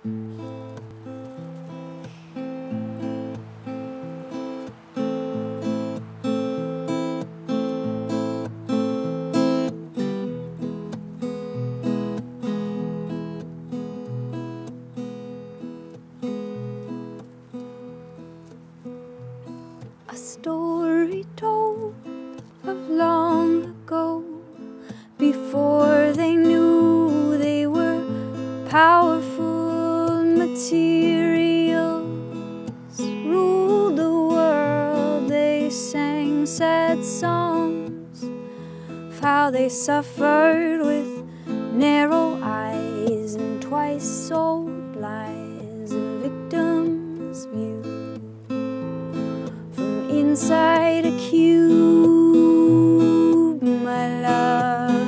A story told of long ago, before they knew they were powerful. Materials ruled the world. They sang sad songs of how they suffered with narrow eyes and twice old lies, a victim's view inside a cube, my love.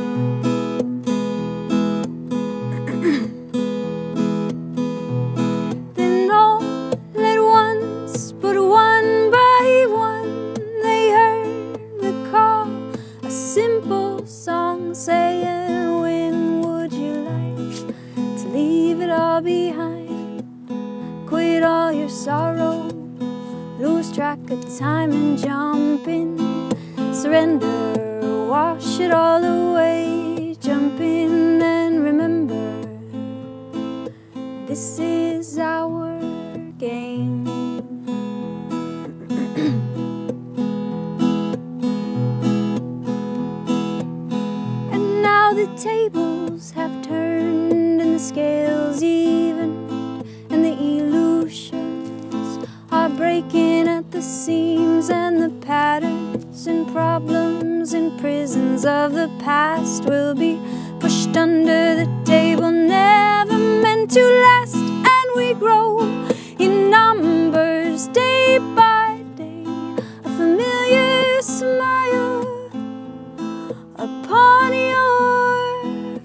Then all at once, but one by one, they heard the call, a simple song saying, when would you like to leave it all behind? Quit all your sorrow, lose track of time and jump in. Surrender, wash it all away. Jump in and remember, this is our game. And now the tables have turned and the scales evened, and the illusions are breaking at the seams, and the patterns and problems and prisons of the past will be pushed under the table, never meant to last. And we grow in numbers day by day, a familiar smile upon your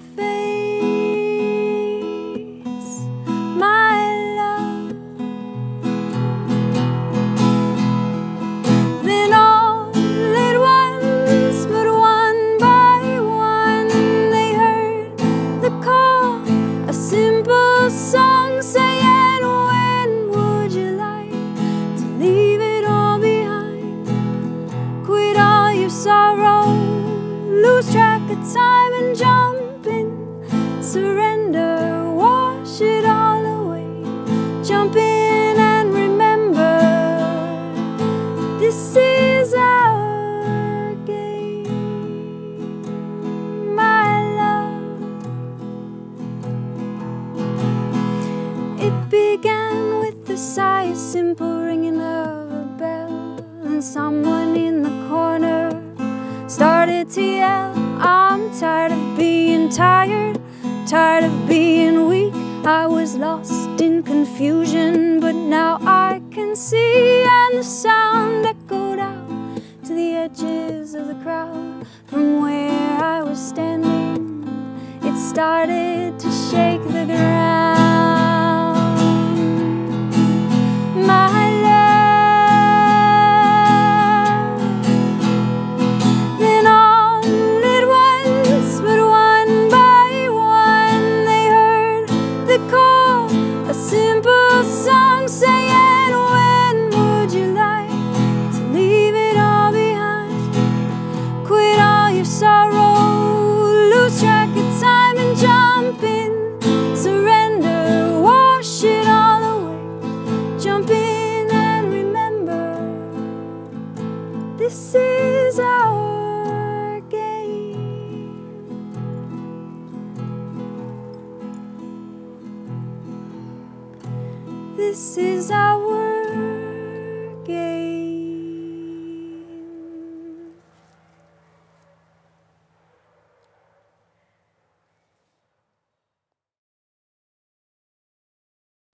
face, my love. Then all at once, but one by one, they heard the call, a simple song saying, when would you like to leave it all behind? Quit all your sorrow, lose track of time and jump in. Surrender, wash it all away. Jump in and remember, this is our game, my love. It began with the sigh, a simple ringing of a bell, and someone in the corner started to yell, I'm tired of being tired, tired of being weak. I was lost in confusion, but now I can see. And the sound echoed out to the edges of the crowd. From where I was standing, it started to shake the ground, my love. Then all at once, but one by one, they heard the call, a simple song saying, when would you like to leave it all behind? Quit all your sorrow, lose track of time and jump in. Surrender, wash it all away. Jump in and remember, this is our game. This is our